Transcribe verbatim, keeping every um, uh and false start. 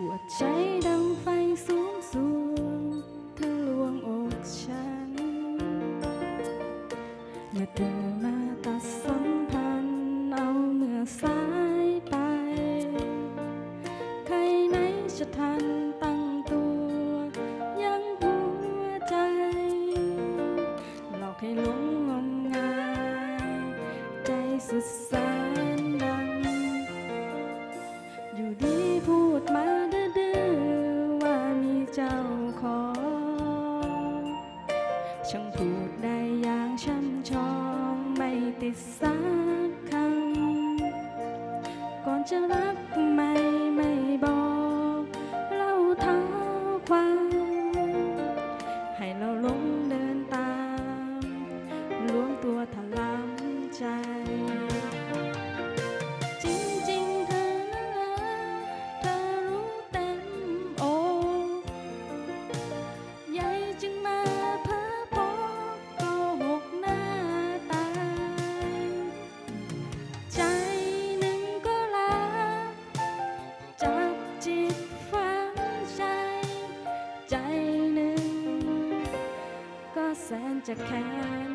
วดใจดังไฟสูงสูงเธอลวงอกฉันเมื่อเธอมาตัดสัมพันธ์เอาเมื่อสายไปใครไหนจะทันตั้งตัวยังหัวใจหลอกให้หลงงมงายใจสุดแสนดังอยู่ดีพูดมาดื้อๆว่ามีเจ้าของช่างพูดได้อย่างช่ำชองไม่ติดสักคำก่อนจะรักไม่ไม่บอกเล่าเท้าความให้เราหลงเดินตามล้วงตัวถลำใจจริงๆเธอนะเธอรู้เต็มอกใหญ่จึงมาเพ้อพกโกหกหน้าตาใจหนึ่งก็รักจับจิตฝังใจใจหนึ่งก็แสนจะแค้น